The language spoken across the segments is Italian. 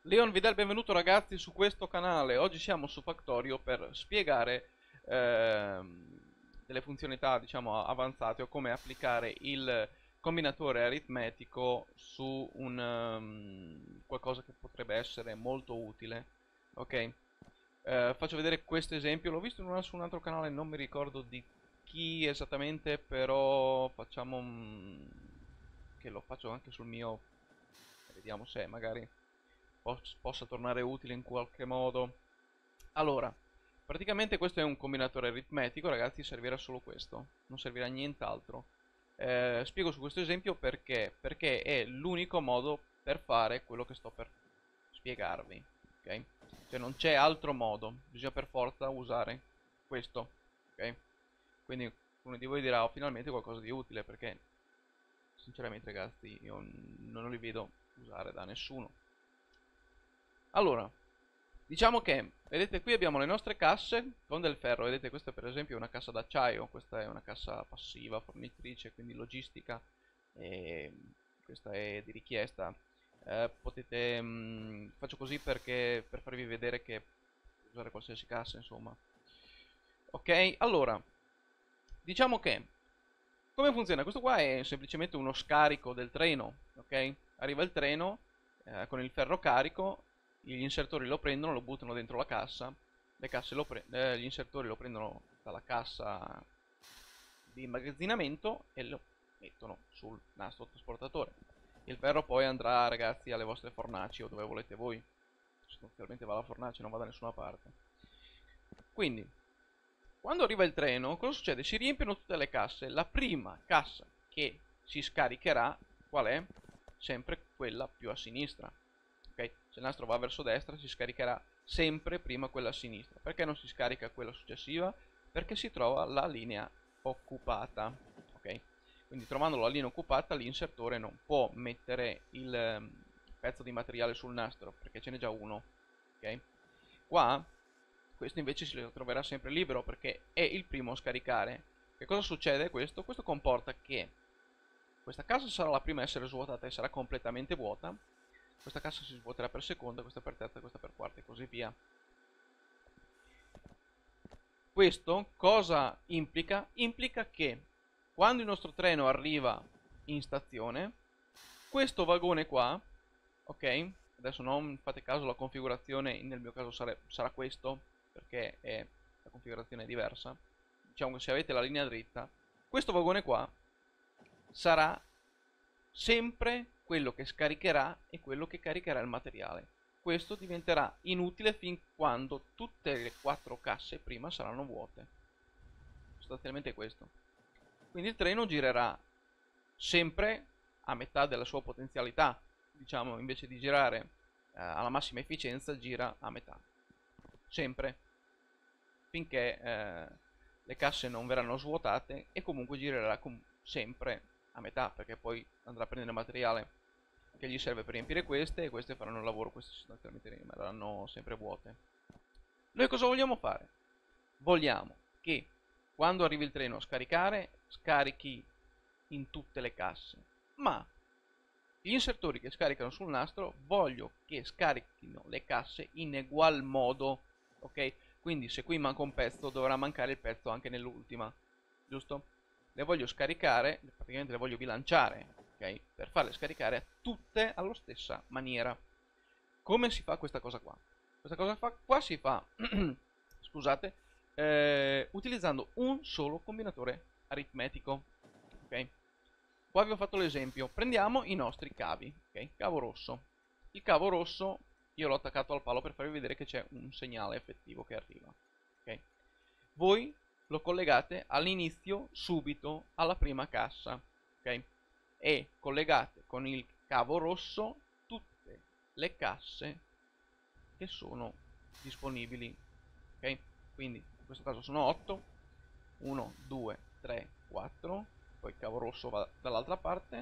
Leon vi dà il benvenuto ragazzi su questo canale. Oggi siamo su Factorio per spiegare delle funzionalità diciamo avanzate o come applicare il combinatore aritmetico su un qualcosa che potrebbe essere molto utile. Ok? Faccio vedere questo esempio, l'ho visto su un altro canale, non mi ricordo di chi esattamente, però facciamo che lo faccio anche sul mio, vediamo se magari possa tornare utile in qualche modo. Allora, praticamente questo è un combinatore aritmetico, ragazzi, servirà solo questo, non servirà nient'altro. Spiego su questo esempio perché è l'unico modo per fare quello che sto per spiegarvi, ok? Cioè non c'è altro modo, bisogna per forza usare questo, ok? Quindi uno di voi dirà, oh, finalmente qualcosa di utile, perché sinceramente ragazzi io non li vedo usare da nessuno. Allora, diciamo che, vedete qui abbiamo le nostre casse con del ferro, vedete questa per esempio è una cassa d'acciaio, questa è una cassa passiva, fornitrice, quindi logistica, e questa è di richiesta. Potete, faccio così perché per farvi vedere che usare qualsiasi cassa, insomma. Ok, allora, diciamo che, come funziona? Questo qua è semplicemente uno scarico del treno, ok? Arriva il treno con il ferro carico, gli insertori lo prendono, lo buttano dentro la cassa, gli insertori lo prendono dalla cassa di immagazzinamento e lo mettono sul nastro trasportatore. Il ferro poi andrà, ragazzi, alle vostre fornaci o dove volete voi. Sostanzialmente va alla fornace, non va da nessuna parte. Quindi, quando arriva il treno, cosa succede? Si riempiono tutte le casse. La prima cassa che si scaricherà, qual è? Sempre quella più a sinistra. Okay? Se il nastro va verso destra, si scaricherà sempre prima quella a sinistra. Perché non si scarica quella successiva? Perché si trova la linea occupata. Okay? Quindi trovando la linea occupata, l'insertore non può mettere il pezzo di materiale sul nastro, perché ce n'è già uno. Okay? Qua questo invece si troverà sempre libero perché è il primo a scaricare. Che cosa succede questo? Questo comporta che questa cassa sarà la prima a essere svuotata e sarà completamente vuota. Questa cassa si svuoterà per seconda, questa per terza, questa per quarta e così via. Questo cosa implica? Implica che quando il nostro treno arriva in stazione, questo vagone qua, ok? Adesso non fate caso alla configurazione, nel mio caso sarà questo, perché la configurazione è diversa. Diciamo che se avete la linea dritta, questo vagone qua sarà sempre quello che scaricherà e quello che caricherà il materiale. Questo diventerà inutile fin quando tutte le quattro casse prima saranno vuote. Sostanzialmente è questo. Quindi il treno girerà sempre a metà della sua potenzialità, diciamo, invece di girare alla massima efficienza, gira a metà. Sempre. Finché le casse non verranno svuotate e comunque girerà sempre a metà, perché poi andrà a prendere materiale che gli serve per riempire queste e queste faranno il lavoro, queste sostanzialmente rimarranno sempre vuote. Noi cosa vogliamo fare? Vogliamo che quando arrivi il treno a scaricare, scarichi in tutte le casse, ma gli insertori che scaricano sul nastro voglio che scarichino le casse in ugual modo, ok? Quindi se qui manca un pezzo dovrà mancare il pezzo anche nell'ultima, giusto? Le voglio scaricare, praticamente le voglio bilanciare, ok? Per farle scaricare tutte alla stessa maniera. Come si fa questa cosa qua? Questa cosa qua si fa, scusate, utilizzando un solo combinatore aritmetico, ok? Qua vi ho fatto l'esempio, prendiamo i nostri cavi, ok? Cavo rosso. Il cavo rosso io l'ho attaccato al palo per farvi vedere che c'è un segnale effettivo che arriva, ok? Voi lo collegate all'inizio, subito, alla prima cassa, ok? E collegate con il cavo rosso tutte le casse che sono disponibili, ok? Quindi in questo caso sono 8, 1, 2, 3, 4, poi il cavo rosso va dall'altra parte,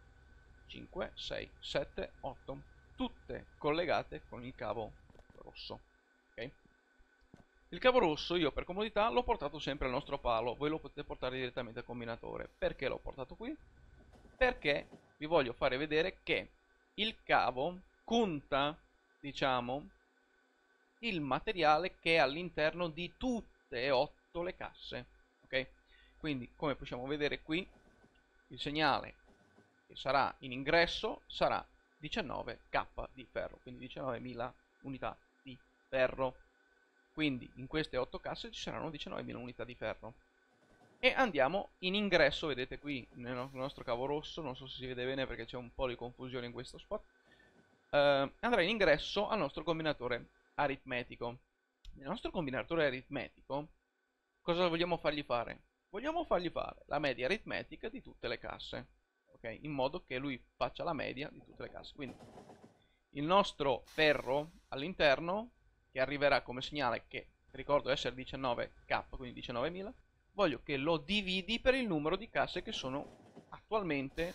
5, 6, 7, 8, tutte collegate con il cavo rosso, ok? Il cavo rosso io per comodità l'ho portato sempre al nostro palo, voi lo potete portare direttamente al combinatore. Perché l'ho portato qui? Perché vi voglio fare vedere che il cavo conta diciamo, il materiale che è all'interno di tutte e 8 le casse, ok? Quindi, come possiamo vedere qui, il segnale che sarà in ingresso sarà 19k di ferro, quindi 19.000 unità di ferro. Quindi in queste 8 casse ci saranno 19.000 unità di ferro. E andiamo in ingresso, vedete qui nel nostro cavo rosso, non so se si vede bene perché c'è un po' di confusione in questo spot. Andrà in ingresso al nostro combinatore aritmetico. Nel nostro combinatore aritmetico cosa vogliamo fargli fare? Vogliamo fargli fare la media aritmetica di tutte le casse, ok? In modo che lui faccia la media di tutte le casse. Quindi il nostro ferro all'interno, che arriverà come segnale che ricordo essere 19k, quindi 19.000, voglio che lo dividi per il numero di casse che sono attualmente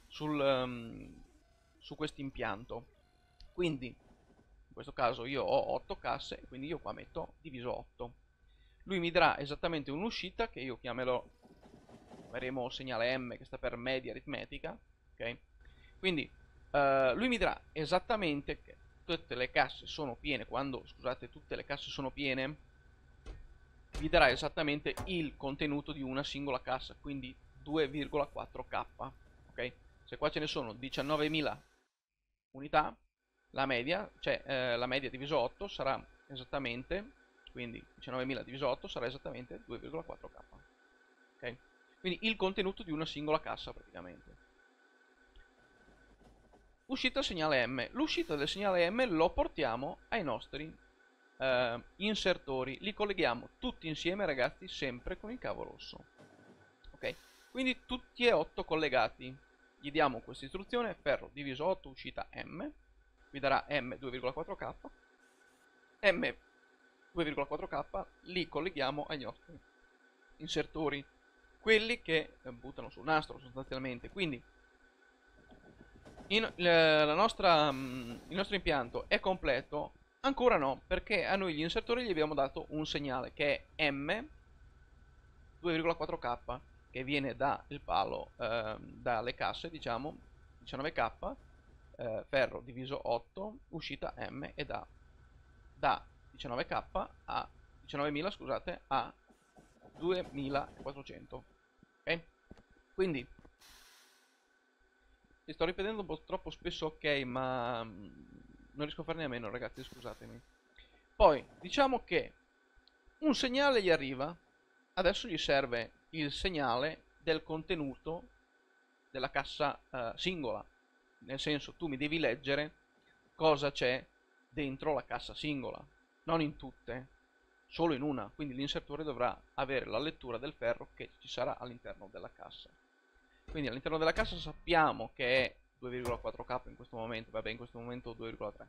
su questo impianto. Quindi in questo caso io ho 8 casse, quindi io qua metto diviso 8. Lui mi darà esattamente un'uscita che io chiameremo segnale M, che sta per media aritmetica, ok? Quindi lui mi darà esattamente che tutte le casse sono piene, quando, scusate, tutte le casse sono piene, vi darà esattamente il contenuto di una singola cassa, quindi 2,4k, ok? Se qua ce ne sono 19.000 unità, la media, cioè la media diviso 8 sarà esattamente, quindi 19.000 diviso 8 sarà esattamente 2,4k, ok? Quindi il contenuto di una singola cassa praticamente. Uscita segnale M. L'uscita del segnale M lo portiamo ai nostri insertori. Li colleghiamo tutti insieme, ragazzi, sempre con il cavo rosso. Ok? Quindi tutti e 8 collegati. Gli diamo questa istruzione, ferro diviso 8, uscita M. Vi darà M 2,4k. M 2,4k li colleghiamo ai nostri insertori, quelli che buttano sul nastro sostanzialmente. Quindi il nostro impianto è completo? Ancora no, perché a noi gli insertori gli abbiamo dato un segnale che è M 2,4k, che viene dal palo, dalle casse, diciamo, 19k, ferro diviso 8, uscita M, e da 19k a 19.000, scusate, a 2.400. Ok? Quindi ti sto ripetendo un po' troppo spesso, ok, ma non riesco a farne a meno, ragazzi, scusatemi. Poi, diciamo che un segnale gli arriva, adesso gli serve il segnale del contenuto della cassa singola. Nel senso, tu mi devi leggere cosa c'è dentro la cassa singola, non in tutte, solo in una. Quindi l'insertore dovrà avere la lettura del ferro che ci sarà all'interno della cassa. Quindi all'interno della cassa sappiamo che è 2,4k in questo momento, vabbè, in questo momento 2,3.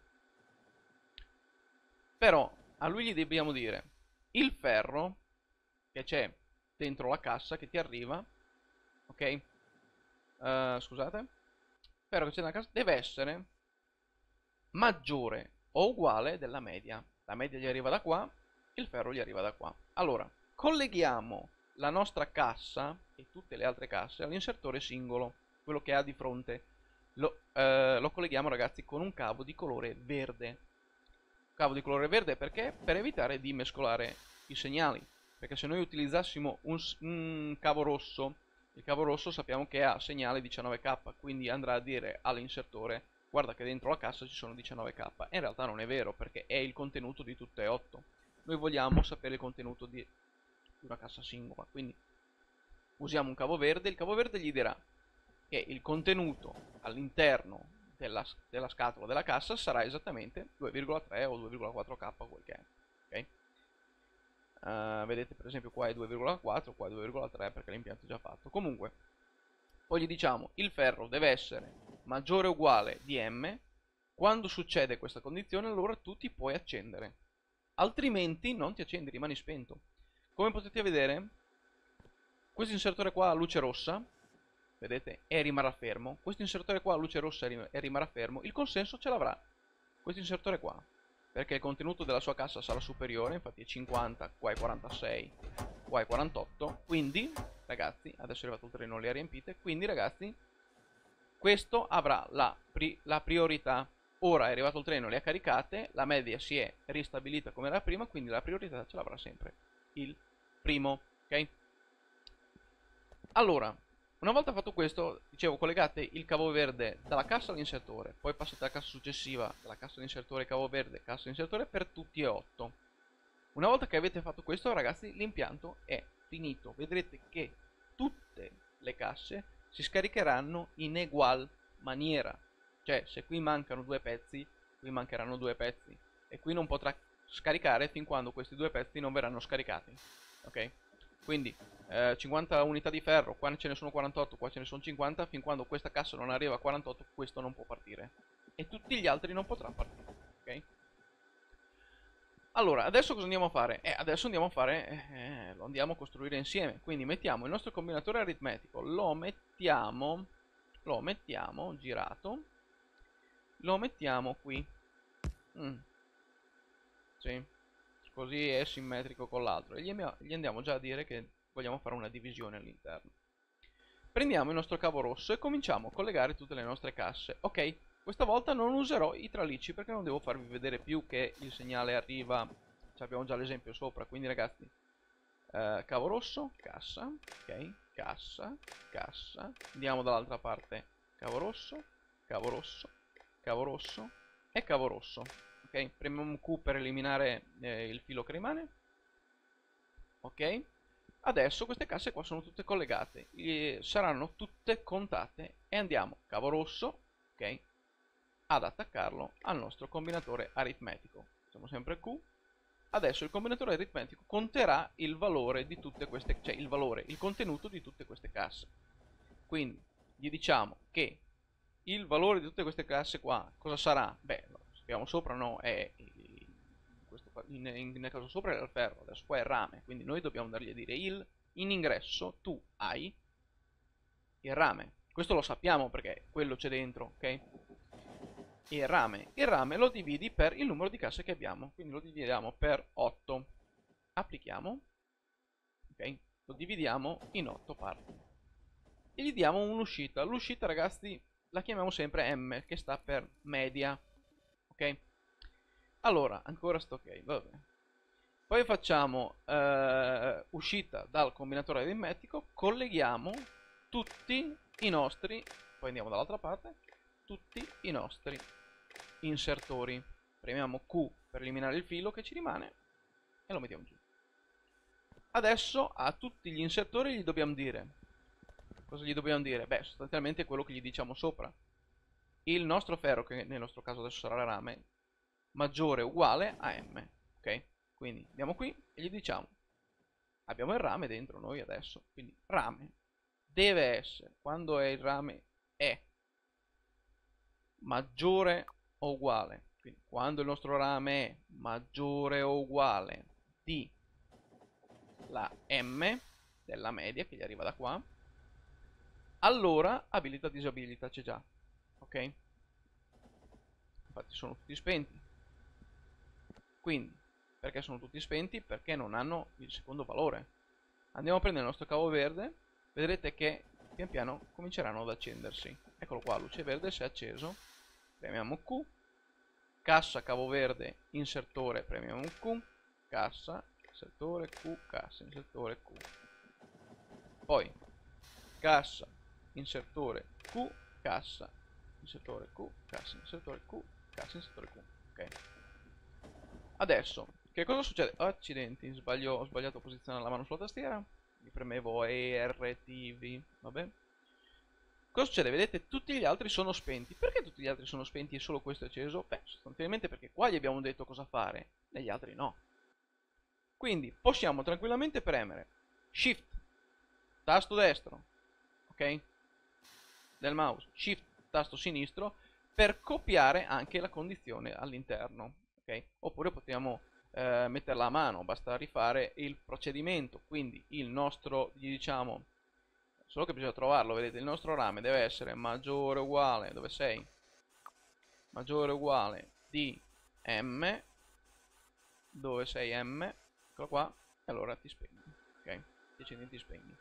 Però a lui gli dobbiamo dire il ferro che c'è dentro la cassa che ti arriva, ok? Scusate, ferro che c'è nella cassa deve essere maggiore o uguale della media. La media gli arriva da qua, il ferro gli arriva da qua. Allora, colleghiamo la nostra cassa e tutte le altre casse all'insertore singolo, quello che ha di fronte. Lo colleghiamo, ragazzi, con un cavo di colore verde. Cavo di colore verde perché? Per evitare di mescolare i segnali. Perché se noi utilizzassimo un cavo rosso, il cavo rosso sappiamo che ha segnale 19k, quindi andrà a dire all'insertore: guarda che dentro la cassa ci sono 19k. In realtà non è vero, perché è il contenuto di tutte e 8. Noi vogliamo sapere il contenuto di una cassa singola, quindi usiamo un cavo verde. Il cavo verde gli dirà che il contenuto all'interno della scatola della cassa sarà esattamente 2,3 o 2,4k, quel che è, ok? Vedete, per esempio, qua è 2,4, qua è 2,3 perché l'impianto è già fatto. Comunque, poi gli diciamo il ferro deve essere maggiore o uguale di M. Quando succede questa condizione, allora tu ti puoi accendere, altrimenti non ti accendi, rimani spento. Come potete vedere, questo insertore qua a luce rossa, vedete, e rimarrà fermo. Questo insertore qua a luce rossa e rimarrà fermo. Il consenso ce l'avrà questo insertore qua, perché il contenuto della sua cassa sarà superiore, infatti è 50, qua è 46, qua è 48. Quindi, ragazzi, adesso è arrivato il treno, le ha riempite. Quindi, ragazzi, questo avrà la priorità. ora è arrivato il treno, le ha caricate, la media si è ristabilita come era prima, quindi la priorità ce l'avrà sempre il primo, ok? Allora, una volta fatto questo, dicevo, collegate il cavo verde dalla cassa all'insertore, poi passate alla cassa successiva, dalla cassa all'insertore, cavo verde, cassa all'insertore per tutti e 8. Una volta che avete fatto questo, ragazzi, l'impianto è finito. Vedrete che tutte le casse si scaricheranno in egual maniera. Cioè, se qui mancano due pezzi, qui mancheranno due pezzi. E qui non potrà scaricare fin quando questi due pezzi non verranno scaricati. Ok? Quindi 50 unità di ferro, qua ce ne sono 48, qua ce ne sono 50, fin quando questa cassa non arriva a 48 questo non può partire. E tutti gli altri non potranno partire. Ok? Allora, adesso cosa andiamo a fare? Adesso andiamo a fare, lo andiamo a costruire insieme. Quindi mettiamo il nostro combinatore aritmetico, lo mettiamo girato, lo mettiamo qui. Sì, così è simmetrico con l'altro. E gli andiamo già a dire che vogliamo fare una divisione all'interno. Prendiamo il nostro cavo rosso e cominciamo a collegare tutte le nostre casse. Ok, questa volta non userò i tralicci perché non devo farvi vedere più che il segnale arriva. Abbiamo già l'esempio sopra, quindi ragazzi, cavo rosso, cassa, ok, cassa, cassa. Andiamo dall'altra parte, cavo rosso, cavo rosso, cavo rosso e cavo rosso. Ok, premiamo Q per eliminare il filo che rimane. Ok, adesso queste casse qua sono tutte collegate, saranno tutte contate e andiamo, cavo rosso, ok, ad attaccarlo al nostro combinatore aritmetico. Facciamo sempre Q. Adesso il combinatore aritmetico conterà il valore di tutte queste, cioè il contenuto di tutte queste casse. Quindi gli diciamo che il valore di tutte queste casse qua cosa sarà? Beh, lo sappiamo sopra, no, è nel caso sopra era il ferro, adesso qua è il rame, quindi noi dobbiamo dargli a dire in ingresso tu hai il rame. Questo lo sappiamo perché quello c'è dentro, ok? Il rame lo dividi per il numero di casse che abbiamo, quindi lo dividiamo per 8. Applichiamo, ok? Lo dividiamo in 8 parti. E gli diamo un'uscita. L'uscita, ragazzi, la chiamiamo sempre M, che sta per media, ok? Allora, ancora sto ok, vabbè. Poi facciamo uscita dal combinatore aritmetico, colleghiamo tutti i nostri, poi andiamo dall'altra parte, tutti i nostri insertori. Premiamo Q per eliminare il filo che ci rimane e lo mettiamo giù. Adesso a tutti gli insertori gli dobbiamo dire, cosa gli dobbiamo dire? Beh, sostanzialmente quello che gli diciamo sopra. Il nostro ferro, che nel nostro caso adesso sarà rame, maggiore o uguale a M, ok? Quindi andiamo qui e gli diciamo, abbiamo il rame dentro noi adesso, quindi rame deve essere, quando è il rame è maggiore o uguale, quindi quando il nostro rame è maggiore o uguale di la M della media che gli arriva da qua, allora abilita disabilita c'è già, ok? Infatti sono tutti spenti. Quindi, perché sono tutti spenti? Perché non hanno il secondo valore. Andiamo a prendere il nostro cavo verde, vedrete che pian piano cominceranno ad accendersi. Eccolo qua, luce verde si è acceso. Premiamo Q, cassa cavo verde, insertore, premiamo Q, cassa, insertore Q, cassa, insertore Q. Poi cassa, insertore Q, cassa, insertore Q, cassa, insertore Q, cassa, insertore Q. Ok. Adesso, che cosa succede? Accidenti, ho sbagliato a posizionare la mano sulla tastiera. Mi premevo ERTV, vabbè. Cosa succede? Vedete, tutti gli altri sono spenti. Perché tutti gli altri sono spenti e solo questo è acceso? Beh, sostanzialmente perché qua gli abbiamo detto cosa fare, negli altri no. Quindi possiamo tranquillamente premere Shift, tasto destro, ok? Del mouse, Shift, tasto sinistro, per copiare anche la condizione all'interno, ok? Oppure potremmo metterla a mano, basta rifare il procedimento, quindi il nostro, gli diciamo, solo che bisogna trovarlo, vedete, il nostro rame deve essere maggiore o uguale, dove sei? Maggiore o uguale di M, dove sei M, eccolo qua, e allora ti spegni, ok? Ti spegni.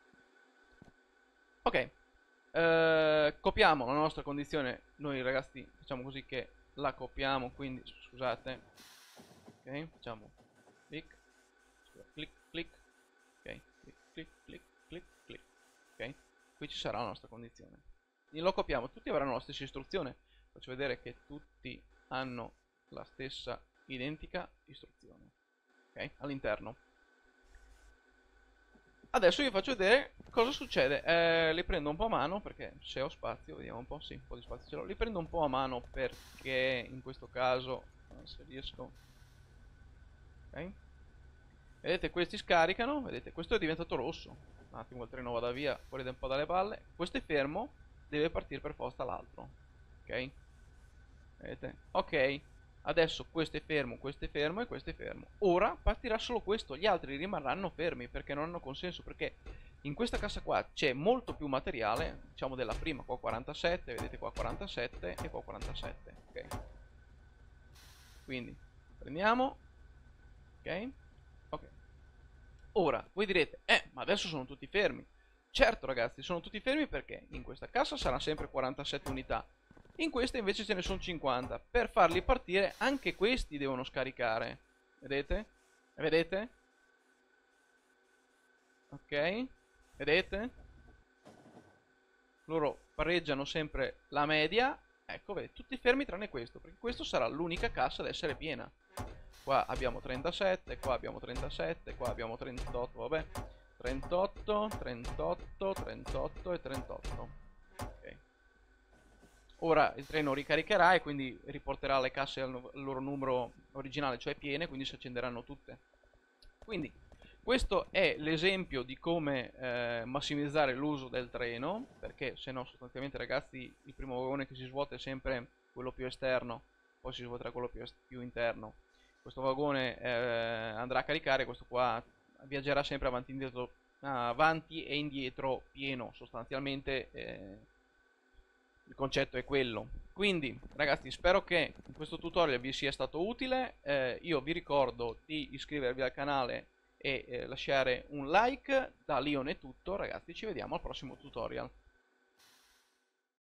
Ok, copiamo la nostra condizione, noi ragazzi facciamo così che la copiamo, quindi scusate, ok, facciamo clic, clic, clic, ok, clic, clic, clic, clic, clic, ok, qui ci sarà la nostra condizione. Quindi lo copiamo, tutti avranno la stessa istruzione, faccio vedere che tutti hanno la stessa identica istruzione, ok, all'interno. Adesso vi faccio vedere cosa succede. Li prendo un po' a mano perché se ho spazio, vediamo un po', sì, un po' di spazio ce l'ho. Li prendo un po' a mano perché in questo caso, se riesco, ok. Vedete, questi scaricano, vedete, questo è diventato rosso. Un attimo il treno vada via, fuori da un po' dalle palle. Questo è fermo, deve partire per forza l'altro, ok. Vedete? Ok, adesso questo è fermo e questo è fermo. Ora partirà solo questo, gli altri rimarranno fermi perché non hanno consenso, perché in questa cassa qua c'è molto più materiale, diciamo della prima, qua 47, vedete qua 47 e qua 47, ok. Quindi prendiamo, ok, ok. Ora, voi direte, ma adesso sono tutti fermi. Certo ragazzi, sono tutti fermi perché in questa cassa saranno sempre 47 unità. In questa invece ce ne sono 50. Per farli partire anche questi devono scaricare. Vedete? Vedete? Ok? Vedete? Loro pareggiano sempre la media. Ecco, vedete, tutti fermi tranne questo, perché questo sarà l'unica cassa ad essere piena. Qua abbiamo 37, qua abbiamo 37, qua abbiamo 38, vabbè. 38, 38, 38 e 38. Ok. Ora il treno ricaricherà e quindi riporterà le casse al loro numero originale, cioè piene, quindi si accenderanno tutte. Quindi questo è l'esempio di come massimizzare l'uso del treno, perché se no sostanzialmente ragazzi il primo vagone che si svuota è sempre quello più esterno, poi si svuoterà quello più interno. Questo vagone andrà a caricare, questo qua viaggerà sempre avanti e indietro pieno, sostanzialmente il concetto è quello. Quindi ragazzi spero che questo tutorial vi sia stato utile, io vi ricordo di iscrivervi al canale e lasciare un like. Da Leon è tutto ragazzi, ci vediamo al prossimo tutorial.